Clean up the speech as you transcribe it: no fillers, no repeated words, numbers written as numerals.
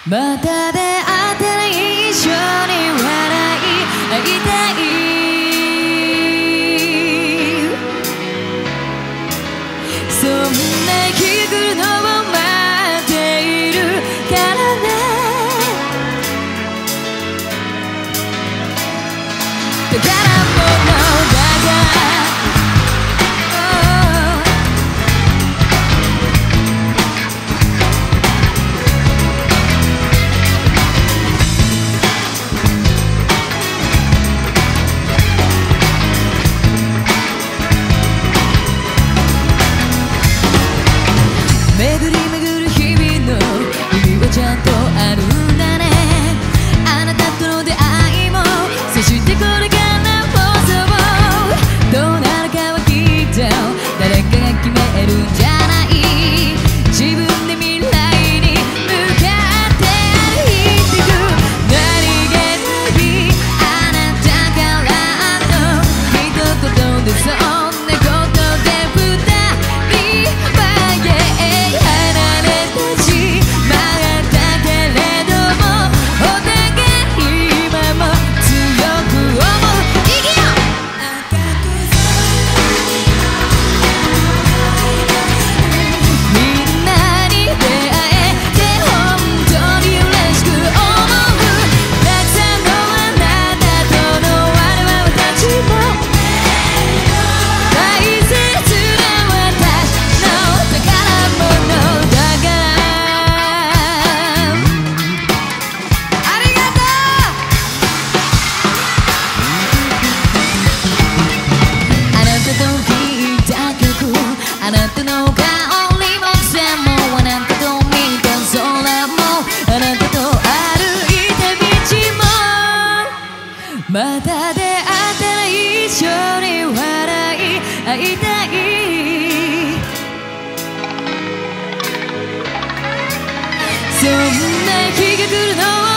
また出会ったら一緒に笑い合いたい。そんな日が来るのを待っているからね。宝物だが巡り巡る日々の意味はちゃんとあるんだね。あなたとの出会いもそしてこれからもそうどうなるかはきっと誰かが決めるんじゃない。自分で未来に向かって歩いてく。何気ないあなたからの一言でそんなことで二人はあなたの香りも線もあなたと見た空もあなたと歩いた道もまた出会ったら一緒に笑い合いたい。そんな日が来るの